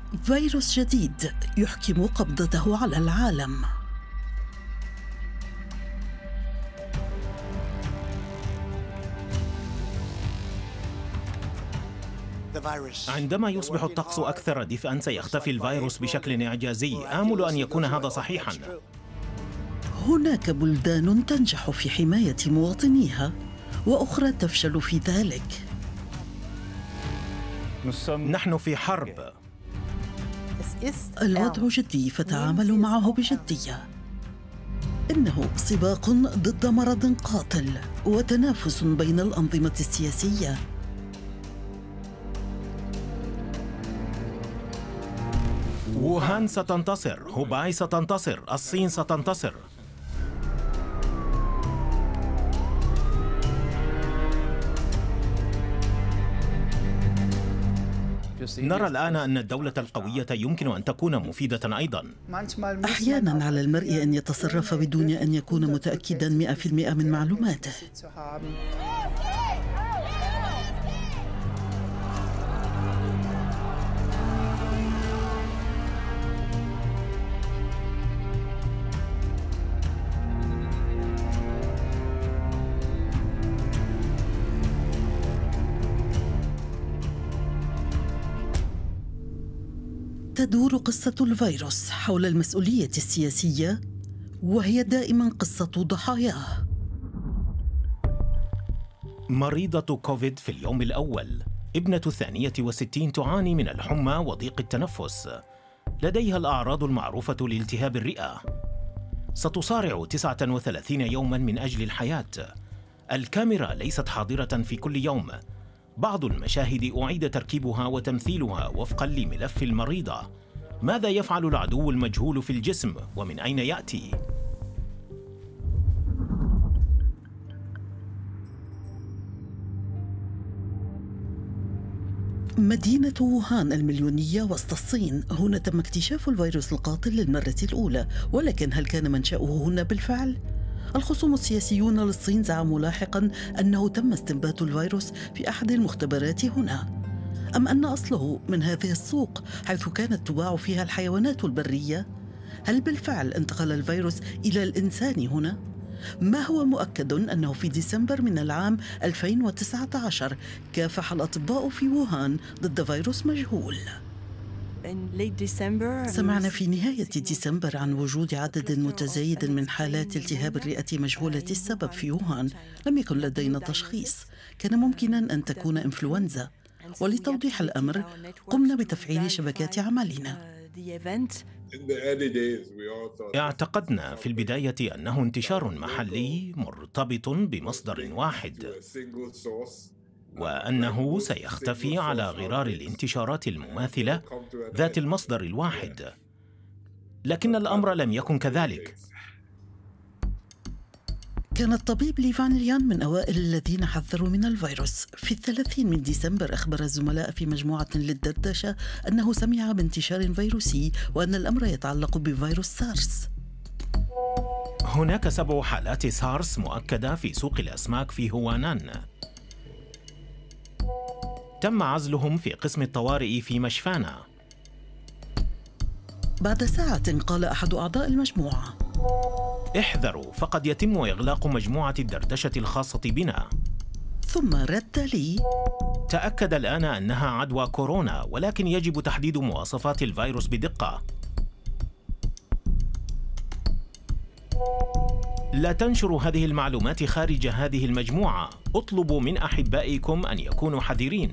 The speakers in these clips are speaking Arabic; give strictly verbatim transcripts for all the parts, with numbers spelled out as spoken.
فيروس جديد يحكم قبضته على العالم. عندما يصبح الطقس أكثر دفئاً سيختفي الفيروس بشكل إعجازي. آمل أن يكون هذا صحيحاً. هناك بلدان تنجح في حماية مواطنيها وأخرى تفشل في ذلك. نحن في حرب. الوضع جدي فتعاملوا معه بجدية. إنه سباق ضد مرض قاتل وتنافس بين الأنظمة السياسية. ووهان ستنتصر، هوباي ستنتصر، الصين ستنتصر. نرى الآن أن الدولة القوية يمكن أن تكون مفيدة أيضاً. أحياناً على المرء أن يتصرف بدون أن يكون متأكداً مئة في المئة من معلوماته. تدور قصة الفيروس حول المسؤولية السياسية، وهي دائما قصة ضحاياه. مريضة كوفيد في اليوم الأول، ابنة الثانية والستين تعاني من الحمى وضيق التنفس، لديها الأعراض المعروفة لالتهاب الرئة. ستصارع تسعة وثلاثين يوما من أجل الحياة. الكاميرا ليست حاضرة في كل يوم. بعض المشاهد أعيد تركيبها وتمثيلها وفقاً لملف المريضة. ماذا يفعل العدو المجهول في الجسم ومن أين يأتي؟ مدينة ووهان المليونية وسط الصين، هنا تم اكتشاف الفيروس القاتل للمرة الأولى، ولكن هل كان منشأه هنا بالفعل؟ الخصوم السياسيون للصين زعموا لاحقاً أنه تم استنبات الفيروس في أحد المختبرات هنا، أم أن أصله من هذه السوق حيث كانت تباع فيها الحيوانات البرية؟ هل بالفعل انتقل الفيروس إلى الإنسان هنا؟ ما هو مؤكد أنه في ديسمبر من العام ألفين وتسعة عشر كافح الأطباء في ووهان ضد فيروس مجهول. سمعنا في نهاية ديسمبر عن وجود عدد متزايد من حالات التهاب الرئة مجهولة السبب في ووهان. لم يكن لدينا تشخيص، كان ممكنا أن تكون إنفلونزا، ولتوضيح الأمر قمنا بتفعيل شبكات عملنا. اعتقدنا في البداية أنه انتشار محلي مرتبط بمصدر واحد، وأنه سيختفي على غرار الانتشارات المماثلة ذات المصدر الواحد، لكن الأمر لم يكن كذلك. كان الطبيب لي فان ليان من أوائل الذين حذروا من الفيروس. في الثلاثين من ديسمبر أخبر الزملاء في مجموعة للدردشة أنه سمع بانتشار فيروسي وأن الأمر يتعلق بفيروس سارس. هناك سبع حالات سارس مؤكدة في سوق الأسماك في هوانان. تم عزلهم في قسم الطوارئ في مشفانا. بعد ساعة قال أحد أعضاء المجموعة: احذروا، فقد يتم إغلاق مجموعة الدردشة الخاصة بنا. ثم رد لي: تأكد الآن أنها عدوى كورونا، ولكن يجب تحديد مواصفات الفيروس بدقة. لا تنشروا هذه المعلومات خارج هذه المجموعة. اطلبوا من أحبائكم أن يكونوا حذرين.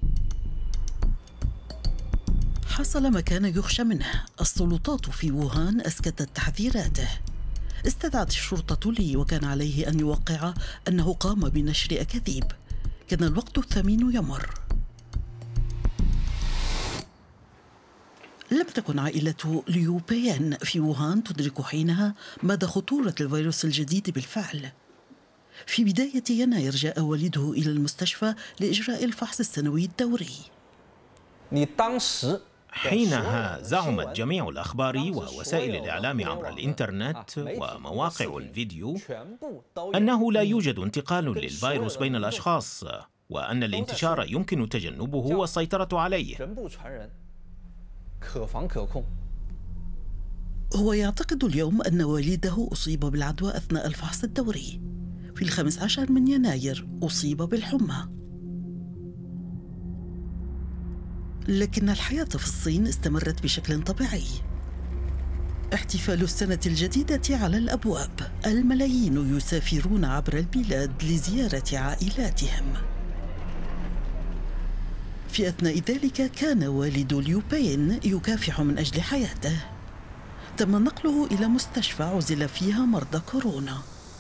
حصل ما كان يخشى منه. السلطات في ووهان أسكتت تحذيراته. استدعت الشرطة لي وكان عليه أن يوقع أنه قام بنشر أكاذيب. كان الوقت الثمين يمر. لم تكن عائلة ليو بيان في ووهان تدرك حينها مدى خطورة الفيروس الجديد بالفعل. في بداية يناير جاء والده إلى المستشفى لإجراء الفحص السنوي الدوري. حينها زعمت جميع الأخبار ووسائل الإعلام عبر الإنترنت ومواقع الفيديو أنه لا يوجد انتقال للفيروس بين الأشخاص، وأن الانتشار يمكن تجنبه والسيطرة عليه. هو يعتقد اليوم أن والده أصيب بالعدوى أثناء الفحص الدوري. في الخامس عشر من يناير أصيب بالحمى. لكن الحياة في الصين استمرت بشكل طبيعي. احتفال السنة الجديدة على الأبواب، الملايين يسافرون عبر البلاد لزيارة عائلاتهم. في أثناء ذلك كان والد ليو بين يكافح من أجل حياته. تم نقله إلى مستشفى عزل فيها مرضى كورونا.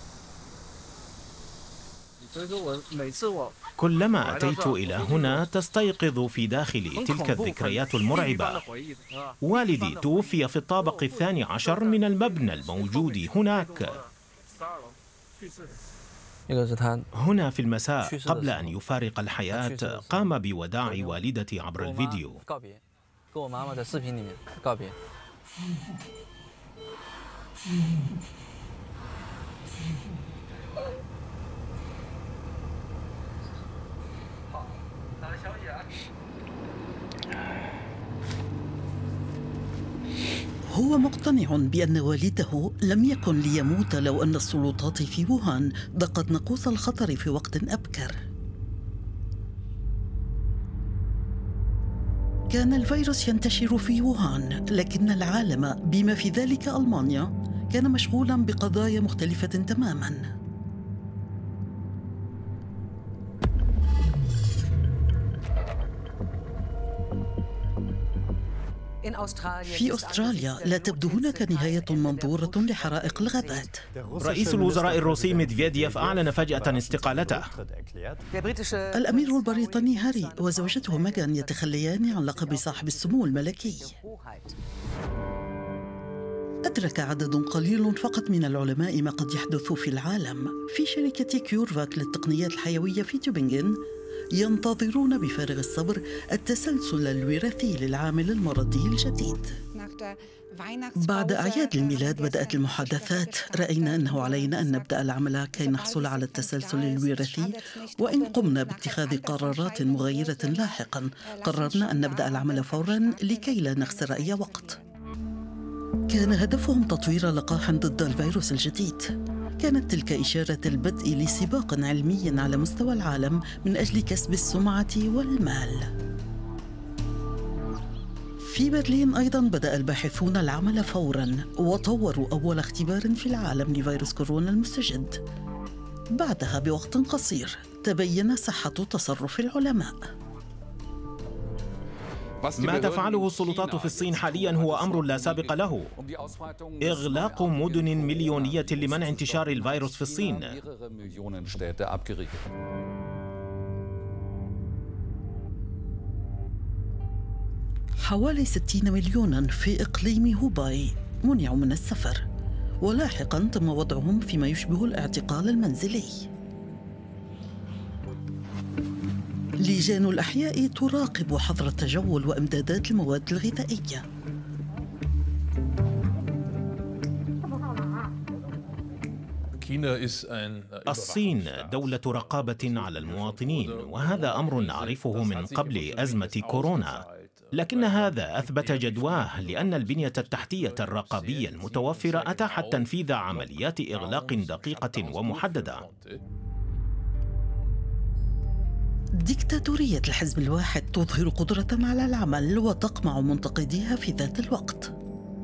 كلما أتيت إلى هنا تستيقظ في داخلي تلك الذكريات المرعبة. والدي توفي في الطابق الثاني عشر من المبنى الموجود هناك. هنا في المساء قبل أن يفارق الحياة قام بوداع والدتي عبر الفيديو. هو مقتنع بأن والده لم يكن ليموت لو أن السلطات في ووهان دقت ناقوس الخطر في وقت أبكر. كان الفيروس ينتشر في ووهان، لكن العالم بما في ذلك ألمانيا كان مشغولا بقضايا مختلفة تماما. في أستراليا لا تبدو هناك نهاية منظورة لحرائق الغابات. رئيس الوزراء الروسي ميدفيديف أعلن فجأة استقالته. الأمير البريطاني هاري وزوجته ميغان يتخليان عن لقب صاحب السمو الملكي. أدرك عدد قليل فقط من العلماء ما قد يحدث في العالم. في شركة كيورفاك للتقنيات الحيوية في توبنغن ينتظرون بفارغ الصبر التسلسل الوراثي للعامل المرضي الجديد. بعد أعياد الميلاد بدأت المحادثات. رأينا أنه علينا أن نبدأ العمل كي نحصل على التسلسل الوراثي، وإن قمنا باتخاذ قرارات مغايرة لاحقا قررنا أن نبدأ العمل فورا لكي لا نخسر أي وقت. كان هدفهم تطوير لقاح ضد الفيروس الجديد. كانت تلك إشارة البدء لسباق علمي على مستوى العالم من أجل كسب السمعة والمال. في برلين أيضا بدأ الباحثون العمل فورا وطوروا أول اختبار في العالم لفيروس كورونا المستجد. بعدها بوقت قصير تبين صحة تصرف العلماء. ما تفعله السلطات في الصين حاليا هو أمر لا سابق له. إغلاق مدن مليونية لمنع انتشار الفيروس في الصين. حوالي ستين مليونا في إقليم هوباي منعوا من السفر، ولاحقا تم وضعهم فيما يشبه الاعتقال المنزلي. لجان الأحياء تراقب حظر التجول وإمدادات المواد الغذائية. الصين دولة رقابة على المواطنين، وهذا أمر نعرفه من قبل أزمة كورونا، لكن هذا أثبت جدواه لأن البنية التحتية الرقابية المتوفرة أتاحت تنفيذ عمليات إغلاق دقيقة ومحددة. ديكتاتورية الحزب الواحد تظهر قدرة على العمل وتقمع منتقديها في ذات الوقت.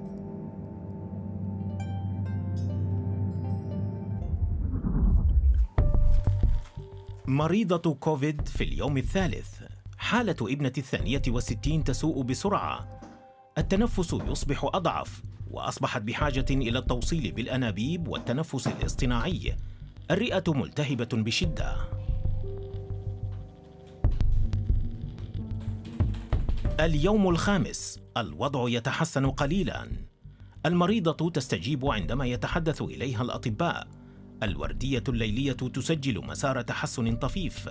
مريضة كوفيد في اليوم الثالث. حالة ابنة الثانية والستين تسوء بسرعة. التنفس يصبح أضعف، وأصبحت بحاجة إلى التوصيل بالأنابيب والتنفس الاصطناعي. الرئة ملتهبة بشدة. اليوم الخامس، الوضع يتحسن قليلاً. المريضة تستجيب عندما يتحدث إليها الأطباء. الوردية الليلية تسجل مسار تحسن طفيف.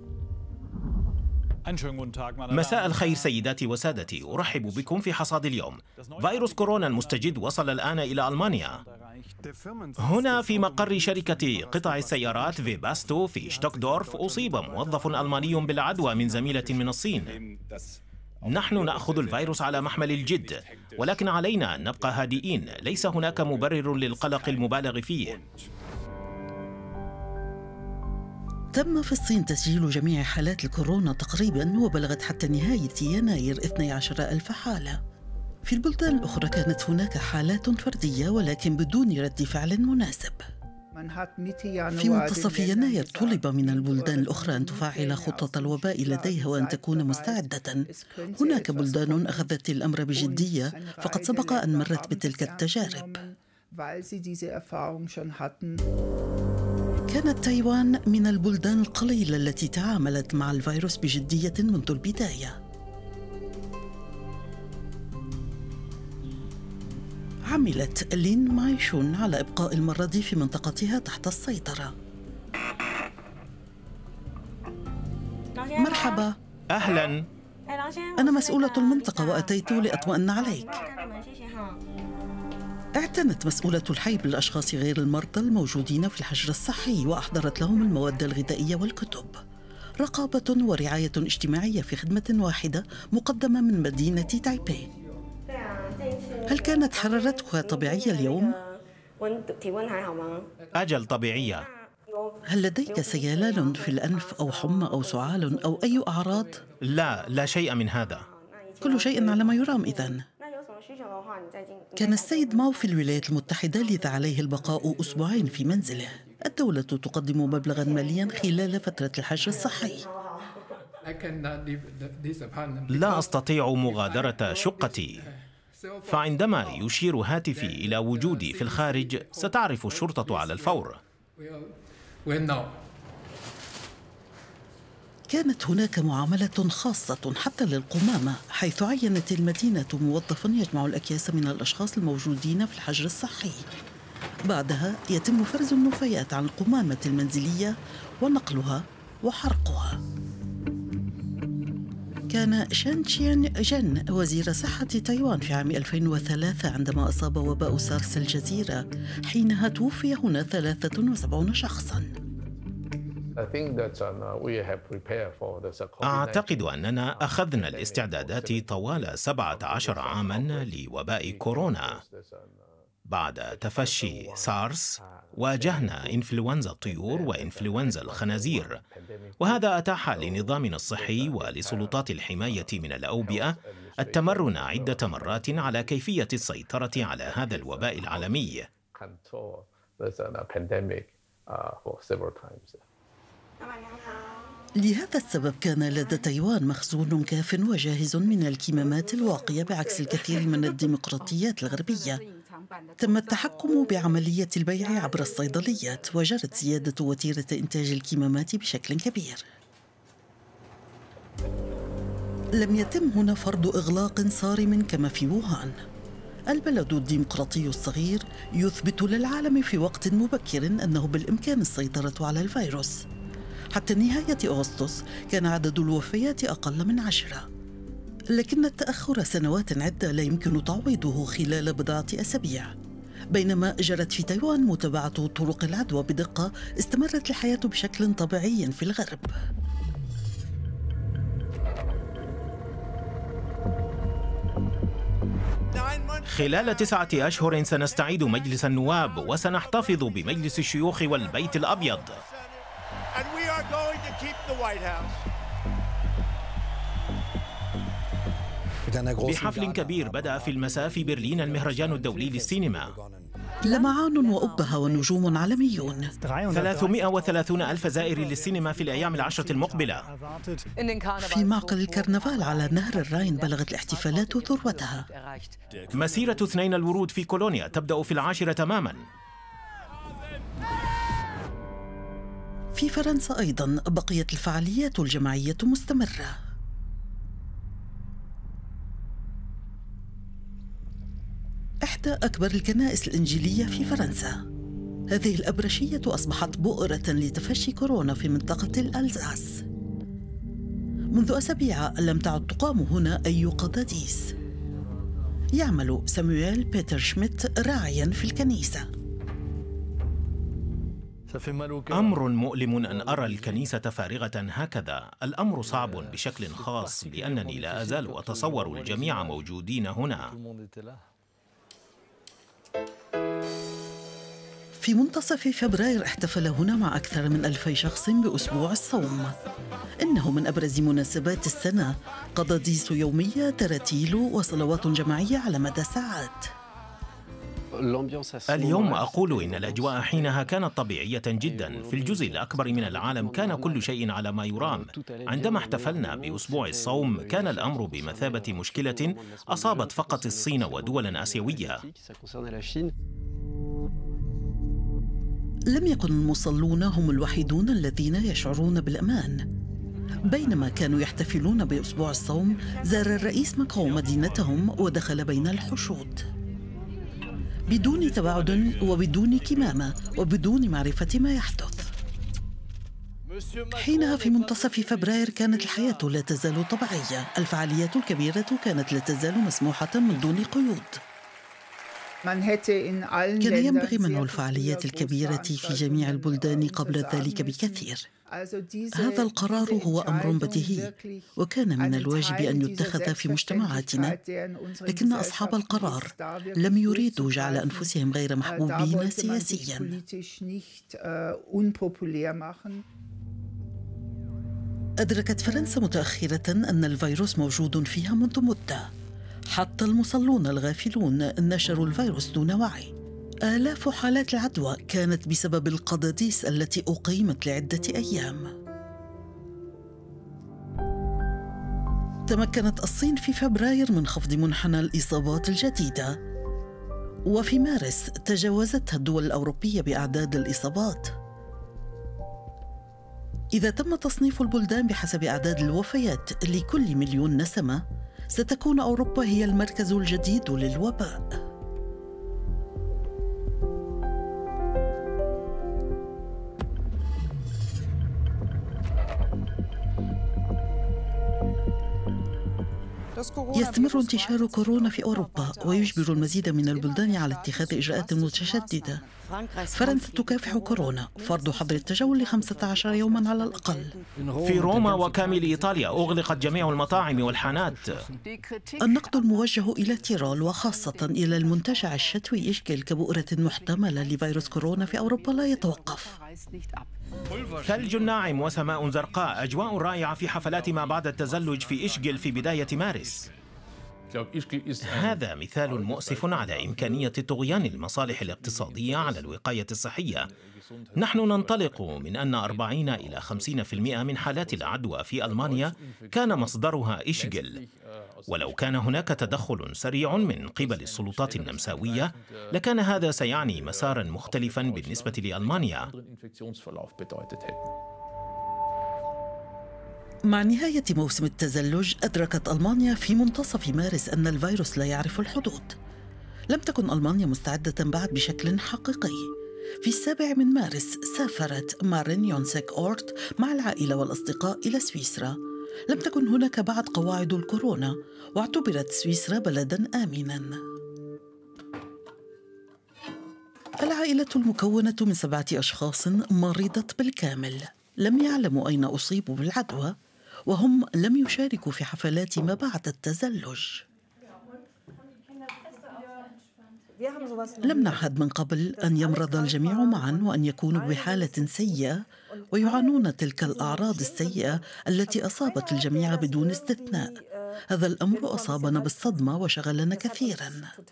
مساء الخير سيداتي وسادتي، أرحب بكم في حصاد اليوم. فيروس كورونا المستجد وصل الآن إلى ألمانيا. هنا في مقر شركة قطع السيارات فيباستو في شتوكدورف أصيب موظف ألماني بالعدوى من زميلة من الصين. نحن نأخذ الفيروس على محمل الجد، ولكن علينا أن نبقى هادئين. ليس هناك مبرر للقلق المبالغ فيه. تم في الصين تسجيل جميع حالات الكورونا تقريباً، وبلغت حتى نهاية يناير اثني عشر ألف حالة. في البلدان الأخرى كانت هناك حالات فردية ولكن بدون رد فعل مناسب. في منتصف يناير طلب من البلدان الأخرى أن تفعل خطط الوباء لديها وأن تكون مستعدة. هناك بلدان أخذت الأمر بجدية، فقد سبق أن مرت بتلك التجارب. كانت تايوان من البلدان القليلة التي تعاملت مع الفيروس بجدية منذ البداية. عملت لين مايشون على إبقاء المرض في منطقتها تحت السيطرة. مرحبا. أهلاً. أنا مسؤولة المنطقة وأتيت لأطمئن عليك. اعتنت مسؤولة الحي بالأشخاص غير المرضى الموجودين في الحجر الصحي وأحضرت لهم المواد الغذائية والكتب. رقابة ورعاية اجتماعية في خدمة واحدة مقدمة من مدينة تايبي. هل كانت حرارتك طبيعية اليوم؟ أجل طبيعية. هل لديك سيلان في الأنف أو حمى أو سعال أو أي أعراض؟ لا، لا شيء من هذا. كل شيء على ما يرام إذن. كان السيد ماو في الولايات المتحدة لذا عليه البقاء أسبوعين في منزله. الدولة تقدم مبلغاً مالياً خلال فترة الحجر الصحي. لا أستطيع مغادرة شقتي، فعندما يشير هاتفي إلى وجودي في الخارج ستعرف الشرطة على الفور. كانت هناك معاملة خاصة حتى للقمامة، حيث عينت المدينة موظفاً يجمع الأكياس من الأشخاص الموجودين في الحجر الصحي. بعدها يتم فرز النفايات عن القمامة المنزلية ونقلها وحرقها. كان شان تشين جن وزير صحة تايوان في عام ألفين وثلاثة عندما أصاب وباء سارس الجزيرة، حينها توفي هنا ثلاثة وسبعين شخصاً. أعتقد أننا أخذنا الاستعدادات طوال سبعة عشر عاماً لوباء كورونا. بعد تفشي سارس واجهنا إنفلونزا الطيور وإنفلونزا الخنازير، وهذا أتاح لنظامنا الصحي ولسلطات الحماية من الأوبئة التمرن عدة مرات على كيفية السيطرة على هذا الوباء العالمي. لهذا السبب كان لدى تايوان مخزون كاف وجاهز من الكمامات الواقية، بعكس الكثير من الديمقراطيات الغربية. تم التحكم بعملية البيع عبر الصيدليات، وجرت زيادة وتيرة إنتاج الكمامات بشكل كبير. لم يتم هنا فرض إغلاق صارم كما في ووهان. البلد الديمقراطي الصغير يثبت للعالم في وقت مبكر أنه بالإمكان السيطرة على الفيروس. حتى نهاية أغسطس كان عدد الوفيات أقل من عشرة، لكن التأخر سنوات عدة لا يمكن تعويضه خلال بضعة أسابيع. بينما جرت في تايوان متابعة طرق العدوى بدقة، استمرت الحياة بشكل طبيعي في الغرب. خلال تسعة أشهر سنستعيد مجلس النواب وسنحتفظ بمجلس الشيوخ والبيت الأبيض. بحفل كبير بدأ في المساء في برلين المهرجان الدولي للسينما. لمعان وأبهة ونجوم عالميون. ثلاثمائة وثلاثين ألف زائر للسينما في الأيام العشرة المقبلة. في معقل الكرنفال على نهر الراين بلغت الاحتفالات ذروتها. مسيرة اثنين الورود في كولونيا تبدأ في العاشرة تماماً. في فرنسا أيضاً بقيت الفعاليات الجماعية مستمرة. إحدى أكبر الكنائس الإنجيلية في فرنسا. هذه الأبرشية أصبحت بؤرة لتفشي كورونا في منطقة الألزاس. منذ أسابيع لم تعد تقام هنا أي قداديس. يعمل سامويل بيتر شميت راعياً في الكنيسة. أمر مؤلم أن أرى الكنيسة فارغة هكذا. الأمر صعب بشكل خاص لأنني لا أزال أتصور الجميع موجودين هنا. في منتصف فبراير احتفل هنا مع أكثر من ألفي شخص بأسبوع الصوم. إنه من أبرز مناسبات السنة، قضاديس يومية، تراتيل وصلوات جماعية على مدى ساعات. اليوم أقول إن الأجواء حينها كانت طبيعية جدا. في الجزء الأكبر من العالم كان كل شيء على ما يرام. عندما احتفلنا بأسبوع الصوم كان الأمر بمثابة مشكلة أصابت فقط الصين ودولا آسيوية. لم يكن المصلون هم الوحيدون الذين يشعرون بالأمان. بينما كانوا يحتفلون بأسبوع الصوم، زار الرئيس ماكرون مدينتهم ودخل بين الحشود بدون تباعد وبدون كمامة وبدون معرفة ما يحدث. حينها في منتصف فبراير كانت الحياة لا تزال طبيعية. الفعاليات الكبيرة كانت لا تزال مسموحة من دون قيود. كان ينبغي منع الفعاليات الكبيرة في جميع البلدان قبل ذلك بكثير. هذا القرار هو أمر بديهي وكان من الواجب أن يتخذ في مجتمعاتنا، لكن أصحاب القرار لم يريدوا جعل أنفسهم غير محبوبين سياسياً. أدركت فرنسا متأخرة أن الفيروس موجود فيها منذ مدة. حتى المصلون الغافلون نشروا الفيروس دون وعي. آلاف حالات العدوى كانت بسبب القضاديس التي أقيمت لعدة أيام. تمكنت الصين في فبراير من خفض منحنى الإصابات الجديدة، وفي مارس تجاوزتها الدول الأوروبية بأعداد الإصابات. إذا تم تصنيف البلدان بحسب أعداد الوفيات لكل مليون نسمة، ستكون أوروبا هي المركز الجديد للوباء. يستمر انتشار كورونا في أوروبا ويجبر المزيد من البلدان على اتخاذ إجراءات متشددة. فرنسا تكافح كورونا، فرض حظر التجول لخمسة عشر يوما على الأقل. في روما وكامل إيطاليا أغلقت جميع المطاعم والحانات. النقد الموجه إلى تيرول وخاصة إلى المنتجع الشتوي إشكيل كبؤرة محتملة لفيروس كورونا في أوروبا لا يتوقف. ثلج ناعم وسماء زرقاء، أجواء رائعة في حفلات ما بعد التزلج في إشجل في بداية مارس. هذا مثال مؤسف على إمكانية طغيان المصالح الاقتصادية على الوقاية الصحية. نحن ننطلق من أن أربعين إلى خمسين بالمئة من حالات العدوى في ألمانيا كان مصدرها إشجل. ولو كان هناك تدخل سريع من قبل السلطات النمساوية لكان هذا سيعني مسارا مختلفا بالنسبة لألمانيا. مع نهاية موسم التزلج أدركت ألمانيا في منتصف مارس أن الفيروس لا يعرف الحدود. لم تكن ألمانيا مستعدة بعد بشكل حقيقي. في السابع من مارس سافرت مارين يونسك أورت مع العائلة والأصدقاء إلى سويسرا. لم تكن هناك بعد قواعد الكورونا واعتبرت سويسرا بلداً آمناً. العائلة المكونة من سبعة أشخاص مرضت بالكامل. لم يعلموا أين أصيبوا بالعدوى وهم لم يشاركوا في حفلات ما بعد التزلج. لم نعهد من قبل أن يمرض الجميع معا وأن يكونوا بحالة سيئة ويعانون تلك الأعراض السيئة التي أصابت الجميع بدون استثناء. هذا الأمر أصابنا بالصدمة وشغلنا كثيرا.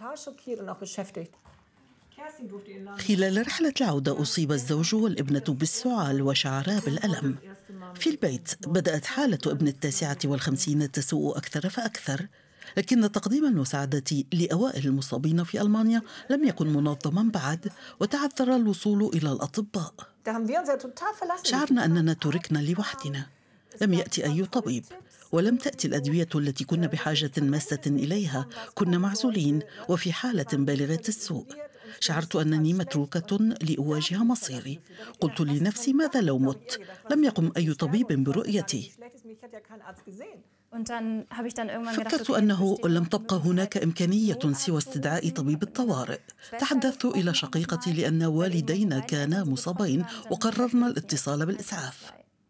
خلال رحلة العودة أصيب الزوج والابنة بالسعال وشعرا بالألم. في البيت بدأت حالة ابن التاسعة والخمسين تسوء أكثر فأكثر، لكن تقديم المساعدة لأوائل المصابين في ألمانيا لم يكن منظما بعد وتعذر الوصول إلى الأطباء. شعرنا أننا تركنا لوحدنا. لم يأتي أي طبيب ولم تأتي الأدوية التي كنا بحاجة ماسة إليها. كنا معزولين وفي حالة بالغة السوء. شعرت أنني متروكة لأواجه مصيري. قلت لنفسي ماذا لو مت؟ لم يقم أي طبيب برؤيتي. فكرت أنه لم تبقى هناك إمكانية سوى استدعاء طبيب الطوارئ. تحدثت إلى شقيقتي لأن والدينا كانا مصابين وقررنا الاتصال بالإسعاف.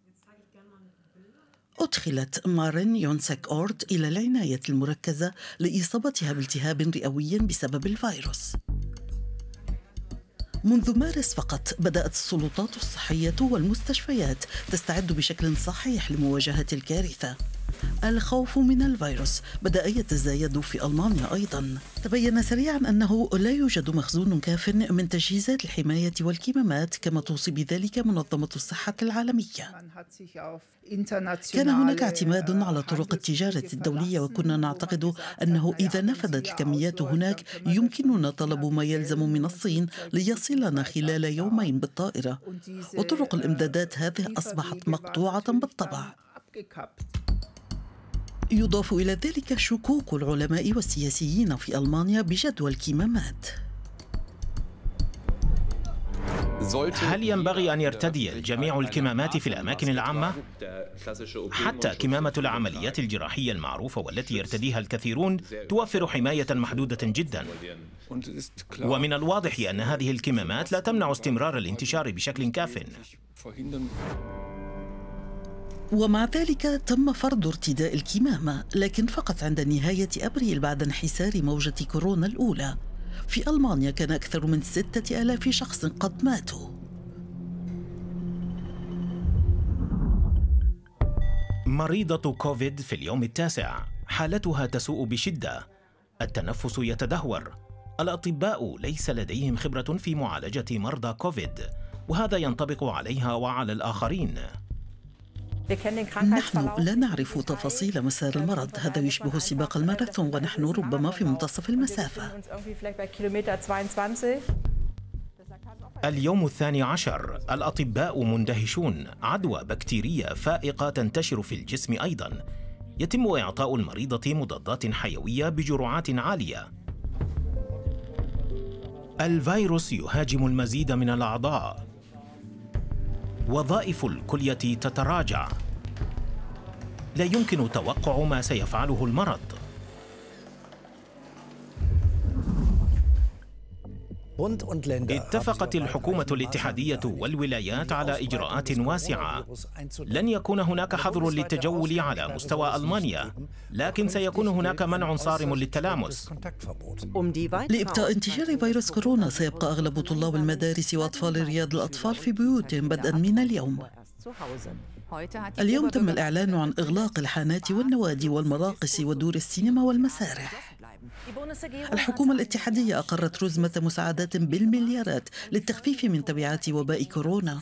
أدخلت مارين يونسك أورت إلى العناية المركزة لإصابتها بالتهاب رئوي بسبب الفيروس. منذ مارس فقط بدأت السلطات الصحية والمستشفيات تستعد بشكل صحيح لمواجهة الكارثة. الخوف من الفيروس بدأ يتزايد في ألمانيا أيضاً. تبين سريعاً أنه لا يوجد مخزون كاف من تجهيزات الحماية والكمامات كما توصي بذلك منظمة الصحة العالمية. كان هناك اعتماد على طرق التجارة الدولية، وكنا نعتقد أنه إذا نفذت الكميات هناك يمكننا طلب ما يلزم من الصين ليصلنا خلال يومين بالطائرة، وطرق الإمدادات هذه أصبحت مقطوعة بالطبع. يضاف إلى ذلك شكوك العلماء والسياسيين في ألمانيا بجدوى الكمامات. هل ينبغي أن يرتدي الجميع الكمامات في الأماكن العامة؟ حتى كمامة العمليات الجراحية المعروفة والتي يرتديها الكثيرون توفر حماية محدودة جدا، ومن الواضح أن هذه الكمامات لا تمنع استمرار الانتشار بشكل كاف. ومع ذلك تم فرض ارتداء الكمامة، لكن فقط عند نهاية أبريل بعد انحسار موجة كورونا الأولى. في ألمانيا كان أكثر من ستة آلاف شخص قد ماتوا. مريضة كوفيد في اليوم التاسع، حالتها تسوء بشدة، التنفس يتدهور، الأطباء ليس لديهم خبرة في معالجة مرضى كوفيد، وهذا ينطبق عليها وعلى الآخرين. نحن لا نعرف تفاصيل مسار المرض، هذا يشبه سباق الماراثون ونحن ربما في منتصف المسافة. اليوم الثاني عشر، الأطباء مندهشون، عدوى بكتيرية فائقة تنتشر في الجسم أيضاً. يتم إعطاء المريضة مضادات حيوية بجرعات عالية. الفيروس يهاجم المزيد من الأعضاء. وظائف الكلية تتراجع. لا يمكن توقع ما سيفعله المرض. اتفقت الحكومة الاتحادية والولايات على إجراءات واسعة. لن يكون هناك حظر للتجول على مستوى ألمانيا، لكن سيكون هناك منع صارم للتلامس. لإبطاء انتشار فيروس كورونا سيبقى أغلب طلاب المدارس وأطفال رياض الأطفال في بيوتهم بدءا من اليوم. اليوم تم الإعلان عن إغلاق الحانات والنوادي والمراقص ودور السينما والمسارح. الحكومة الاتحادية أقرت رزمة مساعدات بالمليارات للتخفيف من تبعات وباء كورونا.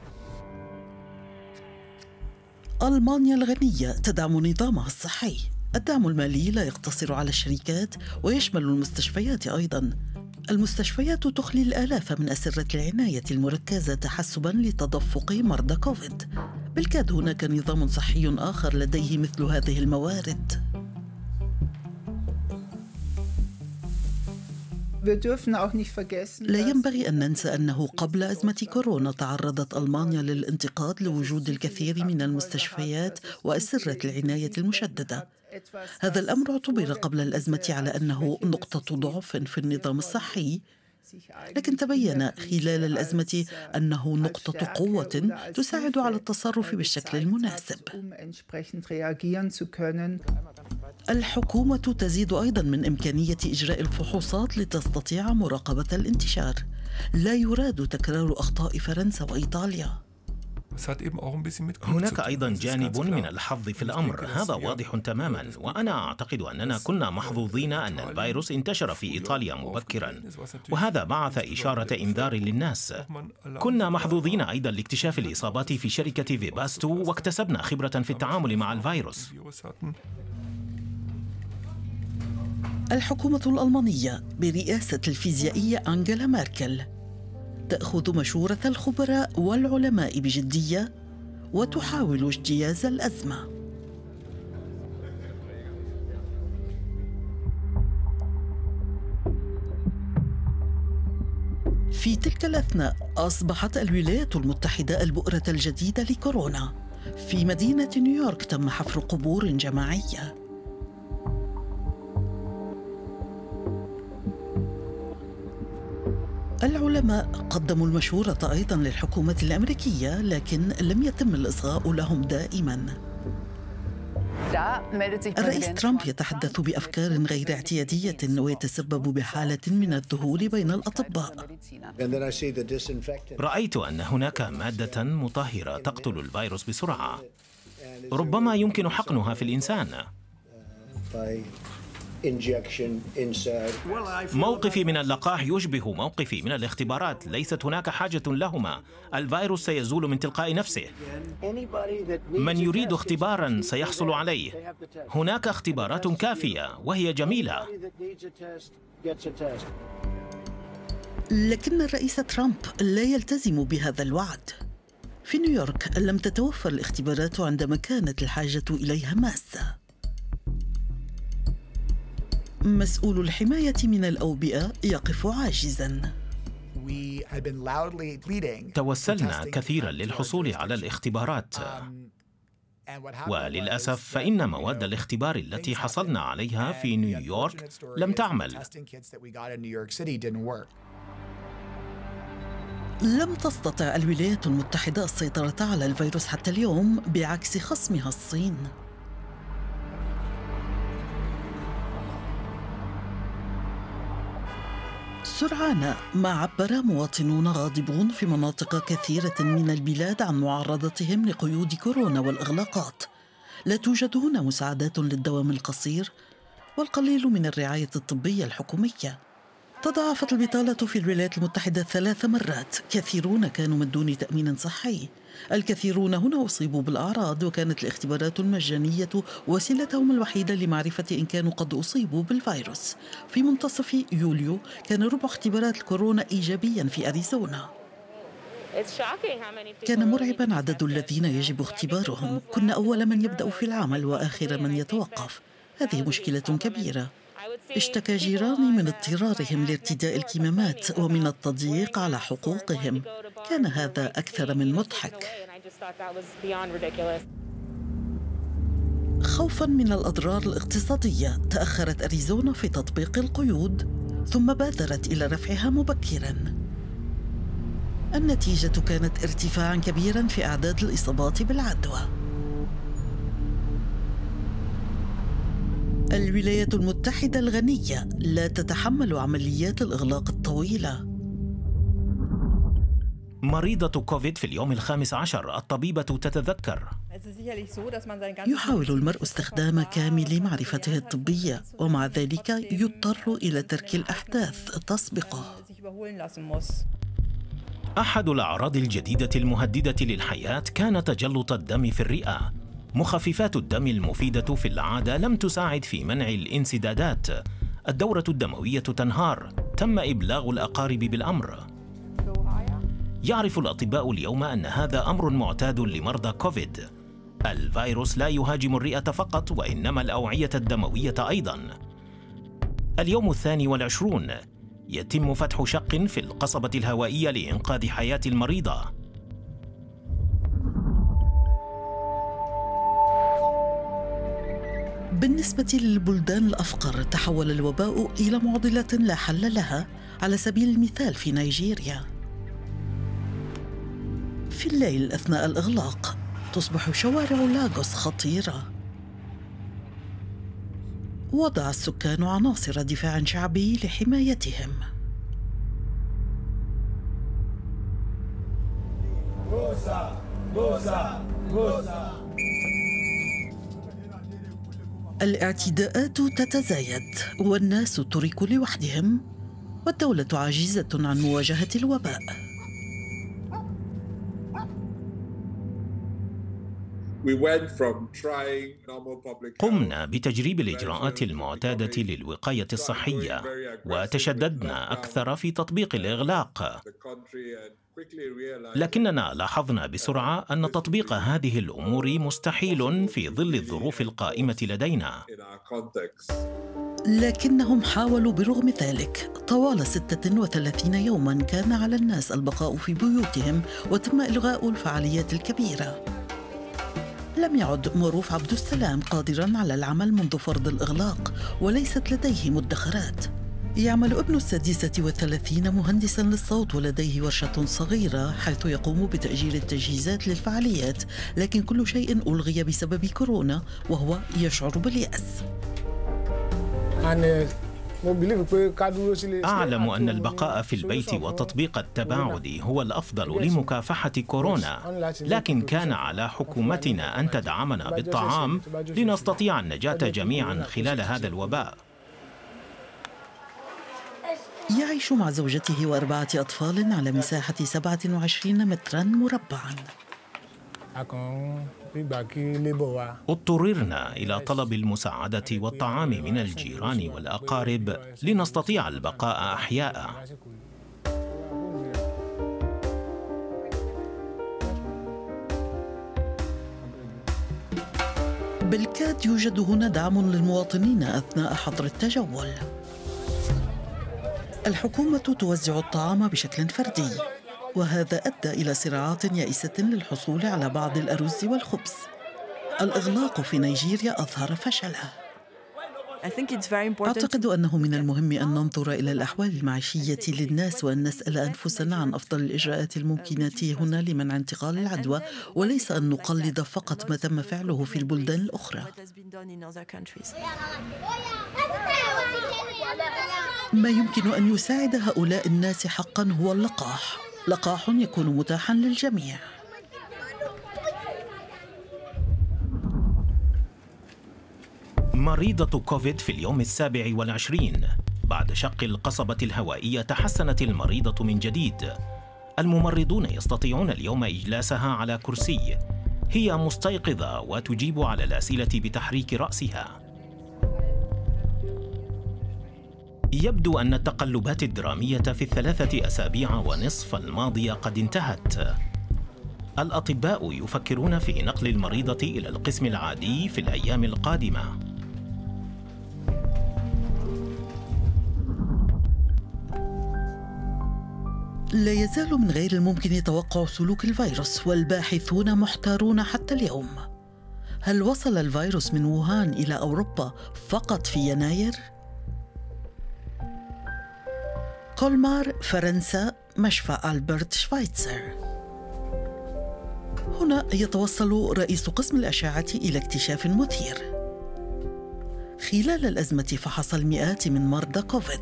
ألمانيا الغنية تدعم نظامها الصحي. الدعم المالي لا يقتصر على الشركات ويشمل المستشفيات أيضاً. المستشفيات تخلي الآلاف من أسرة العناية المركزة تحسباً لتدفق مرضى كوفيد. بالكاد هناك نظام صحي آخر لديه مثل هذه الموارد. لا ينبغي أن ننسى أنه قبل أزمة كورونا تعرضت ألمانيا للانتقاد لوجود الكثير من المستشفيات وأسرة العناية المشددة. هذا الأمر اعتبر قبل الأزمة على أنه نقطة ضعف في النظام الصحي، لكن تبين خلال الأزمة أنه نقطة قوة تساعد على التصرف بالشكل المناسب. الحكومة تزيد أيضاً من إمكانية إجراء الفحوصات لتستطيع مراقبة الانتشار. لا يراد تكرار أخطاء فرنسا وإيطاليا. هناك أيضاً جانب من الحظ في الأمر، هذا واضح تماماً، وأنا أعتقد أننا كنا محظوظين أن الفيروس انتشر في إيطاليا مبكراً، وهذا بعث إشارة إنذار للناس. كنا محظوظين أيضاً لاكتشاف الإصابات في شركة فيباستو، واكتسبنا خبرة في التعامل مع الفيروس. الحكومة الألمانية برئاسة الفيزيائية أنجيلا ميركل تأخذ مشورة الخبراء والعلماء بجدية وتحاول اجتياز الأزمة. في تلك الأثناء أصبحت الولايات المتحدة البؤرة الجديدة لكورونا. في مدينة نيويورك تم حفر قبور جماعية. العلماء قدموا المشورة أيضاً للحكومة الأمريكية، لكن لم يتم الإصغاء لهم دائماً. الرئيس ترامب يتحدث بأفكار غير اعتيادية ويتسبب بحالة من الذهول بين الأطباء. رأيت أن هناك مادة مطهرة تقتل الفيروس بسرعة، ربما يمكن حقنها في الإنسان. موقفي من اللقاح يشبه موقفي من الاختبارات، ليست هناك حاجة لهما، الفيروس سيزول من تلقاء نفسه. من يريد اختباراً سيحصل عليه، هناك اختبارات كافية وهي جميلة. لكن الرئيس ترامب لا يلتزم بهذا الوعد. في نيويورك لم تتوفر الاختبارات عندما كانت الحاجة إليها ماسة. مسؤول الحماية من الأوبئة يقف عاجزاً. توسلنا كثيراً للحصول على الاختبارات، وللأسف فإن مواد الاختبار التي حصلنا عليها في نيويورك لم تعمل. لم تستطع الولايات المتحدة السيطرة على الفيروس حتى اليوم بعكس خصمها الصين. سرعان ما عبر مواطنون غاضبون في مناطق كثيرة من البلاد عن معارضتهم لقيود كورونا والإغلاقات. لا توجد هنا مساعدات للدوام القصير والقليل من الرعاية الطبية الحكومية. تضاعفت البطالة في الولايات المتحدة ثلاث مرات، كثيرون كانوا من دون تأمين صحي، الكثيرون هنا أصيبوا بالأعراض، وكانت الاختبارات المجانية وسيلتهم الوحيدة لمعرفة إن كانوا قد أصيبوا بالفيروس. في منتصف يوليو كان ربع اختبارات الكورونا إيجابياً في أريزونا. كان مرعباً عدد الذين يجب اختبارهم، كنا أول من يبدأ في العمل وآخر من يتوقف. هذه مشكلة كبيرة. اشتكى جيراني من اضطرارهم لارتداء الكمامات ومن التضييق على حقوقهم. كان هذا أكثر من مضحك. خوفاً من الأضرار الاقتصادية تأخرت أريزونا في تطبيق القيود، ثم بادرت إلى رفعها مبكراً. النتيجة كانت ارتفاعاً كبيراً في أعداد الإصابات بالعدوى. الولايات المتحدة الغنية لا تتحمل عمليات الإغلاق الطويلة. مريضة كوفيد في اليوم الخامس عشر، الطبيبة تتذكر: يحاول المرء استخدام كامل معرفته الطبية، ومع ذلك يضطر إلى ترك الأحداث تسبقه. أحد الأعراض الجديدة المهددة للحياة كان تجلط الدم في الرئة. مخففات الدم المفيدة في العادة لم تساعد في منع الانسدادات. الدورة الدموية تنهار. تم إبلاغ الأقارب بالأمر. يعرف الأطباء اليوم أن هذا أمر معتاد لمرضى كوفيد. الفيروس لا يهاجم الرئة فقط، وإنما الأوعية الدموية أيضاً. اليوم الثاني والعشرون يتم فتح شق في القصبة الهوائية لإنقاذ حياة المريضة. بالنسبة للبلدان الأفقر تحول الوباء إلى معضلة لا حل لها. على سبيل المثال في نيجيريا، في الليل أثناء الإغلاق تصبح شوارع لاغوس خطيرة. وضع السكان عناصر دفاع شعبي لحمايتهم. بوسا بوسا بوسا. الاعتداءات تتزايد والناس تركوا لوحدهم، والدولة عاجزة عن مواجهة الوباء. قمنا بتجريب الإجراءات المعتادة للوقاية الصحية، وتشددنا أكثر في تطبيق الإغلاق. لكننا لاحظنا بسرعة أن تطبيق هذه الأمور مستحيل في ظل الظروف القائمة لدينا. لكنهم حاولوا برغم ذلك. طوال ستة وثلاثين يوماً كان على الناس البقاء في بيوتهم، وتم إلغاء الفعاليات الكبيرة. لم يعد معروف عبد السلام قادراً على العمل منذ فرض الإغلاق، وليست لديه مدخرات. يعمل ابن السادسة والثلاثين مهندساً للصوت، ولديه ورشة صغيرة حيث يقوم بتأجير التجهيزات للفعاليات، لكن كل شيء ألغي بسبب كورونا وهو يشعر باليأس. أعلم أن البقاء في البيت وتطبيق التباعد هو الأفضل لمكافحة كورونا، لكن كان على حكومتنا أن تدعمنا بالطعام لنستطيع النجاة جميعاً خلال هذا الوباء. يعيش مع زوجته وأربعة أطفال على مساحة سبعة وعشرين متراً مربعاً. اضطررنا إلى طلب المساعدة والطعام من الجيران والأقارب لنستطيع البقاء أحياء. بالكاد يوجد هنا دعم للمواطنين أثناء حظر التجول. الحكومة توزع الطعام بشكل فردي، وهذا أدى إلى صراعات يائسة للحصول على بعض الأرز والخبز. الإغلاق في نيجيريا أظهر فشله. أعتقد أنه من المهم أن ننظر إلى الأحوال المعيشية للناس وأن نسأل أنفسنا عن أفضل الإجراءات الممكنة هنا لمنع انتقال العدوى، وليس أن نقلد فقط ما تم فعله في البلدان الأخرى. ما يمكن أن يساعد هؤلاء الناس حقاً هو اللقاح، لقاح يكون متاحاً للجميع. مريضة كوفيد في اليوم السابع والعشرين. بعد شق القصبة الهوائية تحسنت المريضة من جديد. الممرضون يستطيعون اليوم إجلاسها على كرسي. هي مستيقظة وتجيب على الأسئلة بتحريك رأسها. يبدو أن التقلبات الدرامية في الثلاثة أسابيع ونصف الماضية قد انتهت. الأطباء يفكرون في نقل المريضة إلى القسم العادي في الأيام القادمة. لا يزال من غير الممكن توقع سلوك الفيروس، والباحثون محتارون حتى اليوم. هل وصل الفيروس من ووهان إلى أوروبا فقط في يناير؟ كولمار، فرنسا، مشفى ألبرت شفايتسر. هنا يتوصل رئيس قسم الأشعة إلى اكتشاف مثير. خلال الأزمة فحص المئات من مرضى كوفيد.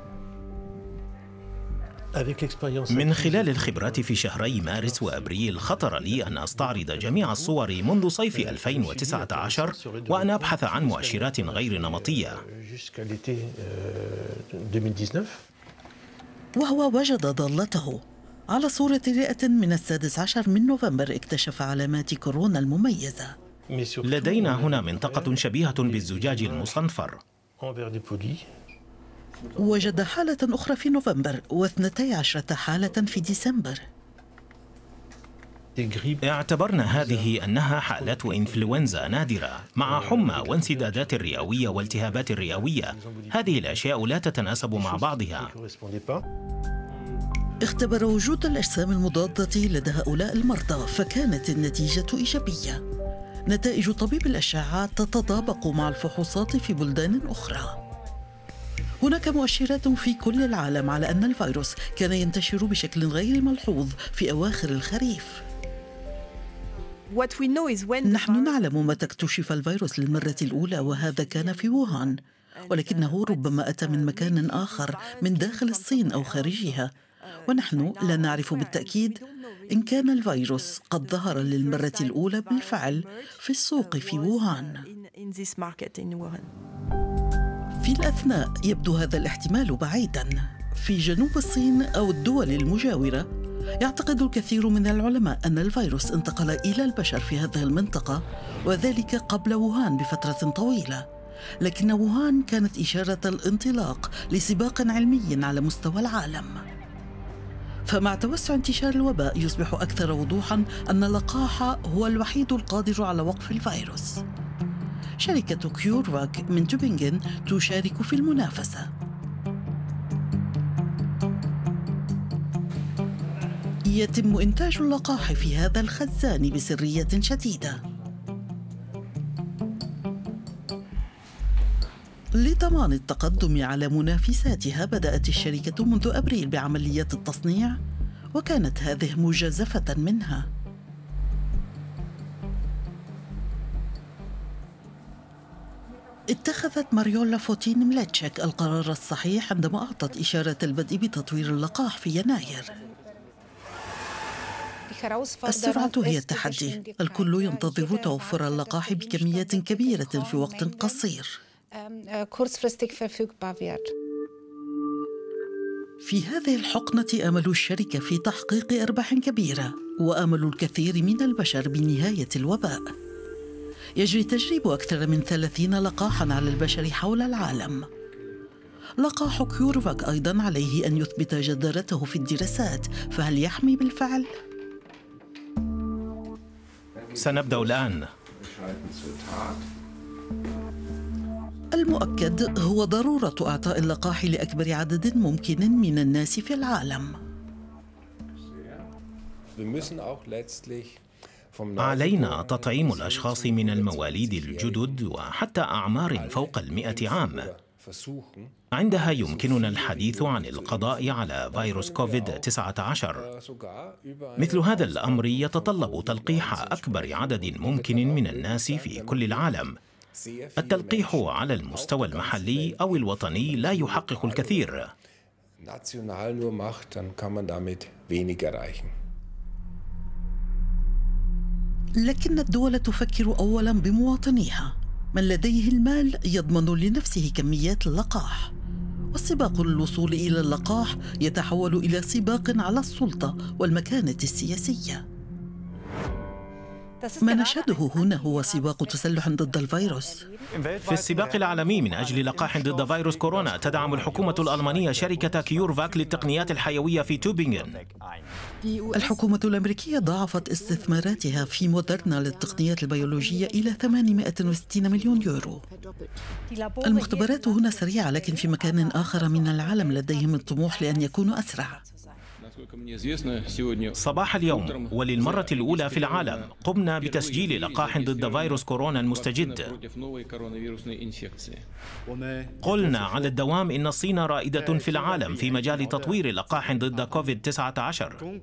من خلال الخبرات في شهري مارس وأبريل خطر لي أن أستعرض جميع الصور منذ صيف ألفين وتسعة عشر وأن أبحث عن مؤشرات غير نمطية. وهو وجد ضالته. على صورة رئة من السادس عشر من نوفمبر اكتشف علامات كورونا المميزة. لدينا هنا منطقة شبيهة بالزجاج المصنفر. وجد حالة أخرى في نوفمبر واثنتي عشرة حالة في ديسمبر. اعتبرنا هذه أنها حالات إنفلونزا نادرة مع حمى وانسدادات رئوية والتهابات رئوية. هذه الأشياء لا تتناسب مع بعضها. اختبر وجود الأجسام المضادة لدى هؤلاء المرضى، فكانت النتيجة إيجابية. نتائج طبيب الأشعة تتطابق مع الفحوصات في بلدان أخرى. هناك مؤشرات في كل العالم على أن الفيروس كان ينتشر بشكل غير ملحوظ في أواخر الخريف. نحن نعلم متى اكتشف الفيروس للمرة الأولى، وهذا كان في ووهان، ولكنه ربما أتى من مكان آخر من داخل الصين أو خارجها، ونحن لا نعرف بالتأكيد إن كان الفيروس قد ظهر للمرة الأولى بالفعل في السوق في ووهان. في الأثناء يبدو هذا الاحتمال بعيداً. في جنوب الصين أو الدول المجاورة يعتقد الكثير من العلماء أن الفيروس انتقل إلى البشر في هذه المنطقة، وذلك قبل ووهان بفترة طويلة. لكن ووهان كانت إشارة الانطلاق لسباق علمي على مستوى العالم. فمع توسع انتشار الوباء يصبح أكثر وضوحاً أن اللقاح هو الوحيد القادر على وقف الفيروس. شركة كيورفاك من توبينغن تشارك في المنافسة. يتم إنتاج اللقاح في هذا الخزان بسرية شديدة. لضمان التقدم على منافساتها بدأت الشركة منذ أبريل بعمليات التصنيع، وكانت هذه مجازفة منها. اتخذت ماريولا فوتين ملاتشيك القرار الصحيح عندما أعطت إشارة البدء بتطوير اللقاح في يناير. السرعة هي التحدي، الكل ينتظر توفر اللقاح بكميات كبيرة في وقت قصير. في هذه الحقنة أمل الشركة في تحقيق أرباح كبيرة، وأمل الكثير من البشر بنهاية الوباء. يجري تجريب أكثر من ثلاثين لقاحاً على البشر حول العالم. لقاح كيورفاك أيضاً عليه أن يثبت جدارته في الدراسات، فهل يحمي بالفعل؟ سنبدأ الآن. المؤكد هو ضرورة إعطاء اللقاح لأكبر عدد ممكن من الناس في العالم. علينا تطعيم الأشخاص من المواليد الجدد وحتى أعمار فوق المئة عام. عندها يمكننا الحديث عن القضاء على فيروس كوفيد تسعة عشر. مثل هذا الأمر يتطلب تلقيح أكبر عدد ممكن من الناس في كل العالم. التلقيح على المستوى المحلي أو الوطني لا يحقق الكثير. لكن الدول تفكر أولاً بمواطنيها. من لديه المال يضمن لنفسه كميات اللقاح، والسباق للوصول إلى اللقاح يتحول إلى سباق على السلطة والمكانة السياسية. ما نشهده هنا هو سباق تسلح ضد الفيروس. في السباق العالمي من أجل لقاح ضد فيروس كورونا تدعم الحكومة الألمانية شركة كيورفاك للتقنيات الحيوية في توبينغن. الحكومة الأمريكية ضاعفت استثماراتها في مودرنا للتقنيات البيولوجية إلى ثمانمائة وستين مليون يورو. المختبرات هنا سريعة، لكن في مكان آخر من العالم لديهم الطموح لأن يكونوا أسرع. صباح اليوم وللمرة الأولى في العالم قمنا بتسجيل لقاح ضد فيروس كورونا المستجد. قلنا على الدوام إن الصين رائدة في العالم في مجال تطوير لقاح ضد كوفيد تسعة عشر.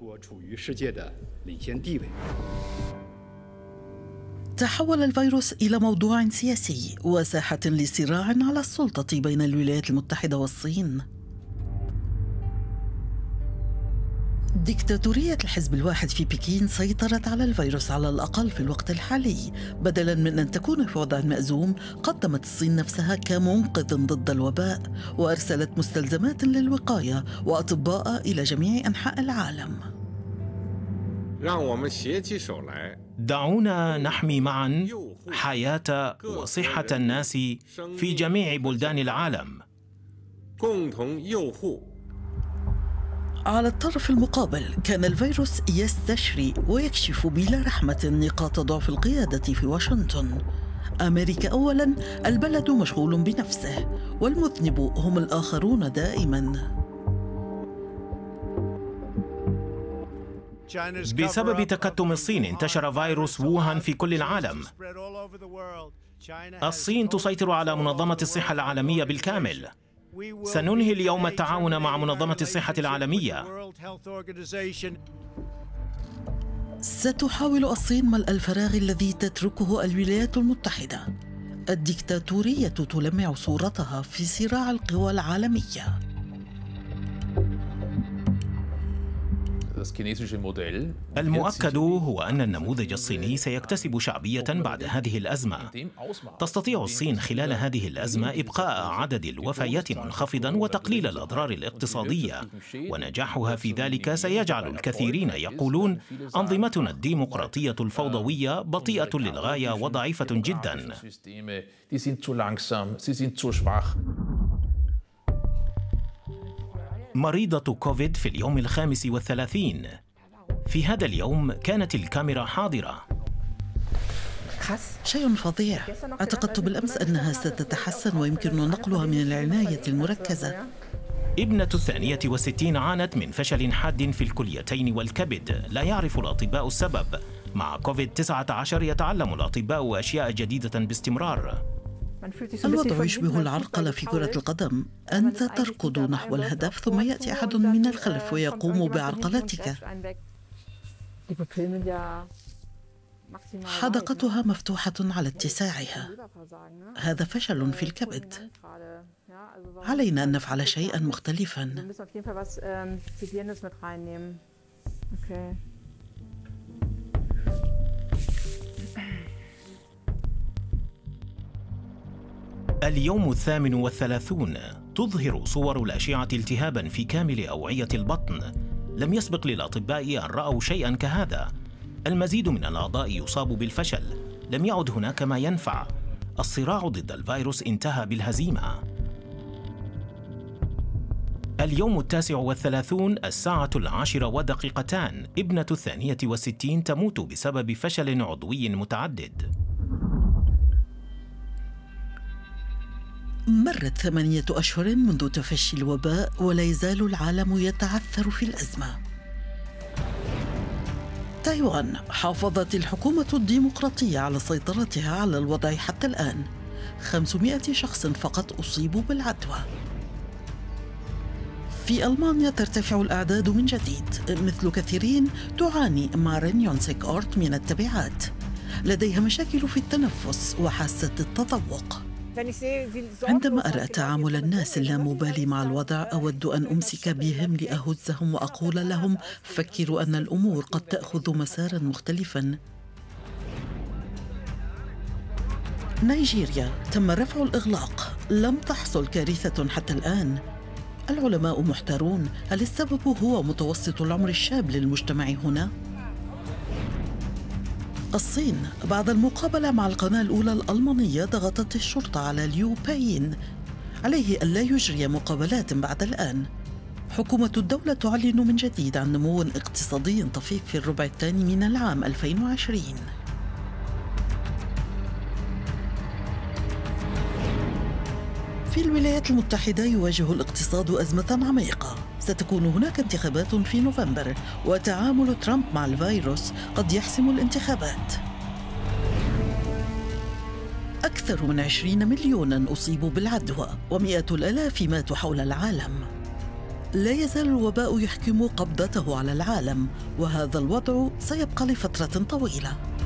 تحول الفيروس إلى موضوع سياسي وساحة لصراع على السلطة بين الولايات المتحدة والصين. ديكتاتورية الحزب الواحد في بكين سيطرت على الفيروس على الأقل في الوقت الحالي. بدلاً من أن تكون في وضع مأزوم، قدمت الصين نفسها كمنقذ ضد الوباء، وأرسلت مستلزمات للوقاية وأطباء إلى جميع أنحاء العالم. دعونا نحمي معاً حياة وصحة الناس في جميع بلدان العالم. على الطرف المقابل كان الفيروس يستشري ويكشف بلا رحمة نقاط ضعف القيادة في واشنطن. أمريكا أولاً، البلد مشغول بنفسه، والمذنب هم الآخرون دائماً. بسبب تكتم الصين انتشر فيروس ووهان في كل العالم. الصين تسيطر على منظمة الصحة العالمية بالكامل. سننهي اليوم التعاون مع منظمة الصحة العالمية. ستحاول الصين ملء الفراغ الذي تتركه الولايات المتحدة. الديكتاتورية تلمع صورتها في صراع القوى العالمية. المؤكد هو أن النموذج الصيني سيكتسب شعبية بعد هذه الأزمة. تستطيع الصين خلال هذه الأزمة إبقاء عدد الوفيات منخفضا وتقليل الأضرار الاقتصادية، ونجاحها في ذلك سيجعل الكثيرين يقولون أنظمتنا الديمقراطية الفوضوية بطيئة للغاية وضعيفة جدا. مريضة كوفيد في اليوم الخامس والثلاثين. في هذا اليوم كانت الكاميرا حاضرة. شيء فظيع. اعتقدت بالأمس أنها ستتحسن ويمكن نقلها من العناية المركزة. ابنة الثانية والستين عانت من فشل حاد في الكليتين والكبد. لا يعرف الأطباء السبب. مع كوفيد تسعة عشر يتعلم الأطباء أشياء جديدة باستمرار. الوضع يشبه العرقلة في كرة القدم. أنت تركض نحو الهدف ثم يأتي أحد من الخلف ويقوم بعرقلتك. حدقتها مفتوحة على اتساعها. هذا فشل في الكبد. علينا أن نفعل شيئا مختلفا. اليوم الثامن والثلاثون تظهر صور الأشعة التهاباً في كامل أوعية البطن. لم يسبق للأطباء أن رأوا شيئاً كهذا. المزيد من الأعضاء يصاب بالفشل. لم يعد هناك ما ينفع. الصراع ضد الفيروس انتهى بالهزيمة. اليوم التاسع والثلاثون الساعة العاشرة ودقيقتان ابنة الثانية والستين تموت بسبب فشل عضوي متعدد. مرت ثمانية أشهر منذ تفشي الوباء ولا يزال العالم يتعثر في الأزمة. تايوان حافظت الحكومة الديمقراطية على سيطرتها على الوضع حتى الآن. خمسمائة شخص فقط أصيبوا بالعدوى. في ألمانيا ترتفع الأعداد من جديد. مثل كثيرين تعاني مارين يونسك أورت من التبعات. لديها مشاكل في التنفس وحاسة التذوق. عندما أرى تعامل الناس اللامبالي مع الوضع أود أن أمسك بهم لأهزهم وأقول لهم فكروا أن الأمور قد تأخذ مساراً مختلفاً. نيجيريا تم رفع الإغلاق. لم تحصل كارثة حتى الآن. العلماء محتارون، هل السبب هو متوسط العمر الشاب للمجتمع هنا؟ الصين بعد المقابلة مع القناة الأولى الألمانية ضغطت الشرطة على ليو باين عليه ألا يجري مقابلات بعد الآن. حكومة الدولة تعلن من جديد عن نمو اقتصادي طفيف في الربع الثاني من العام ألفين وعشرين. في الولايات المتحدة يواجه الاقتصاد أزمة عميقة. ستكون هناك انتخابات في نوفمبر، وتعامل ترامب مع الفيروس قد يحسم الانتخابات. أكثر من عشرين مليوناً أصيبوا بالعدوى ومئات الآلاف ماتوا حول العالم. لا يزال الوباء يحكم قبضته على العالم، وهذا الوضع سيبقى لفترة طويلة.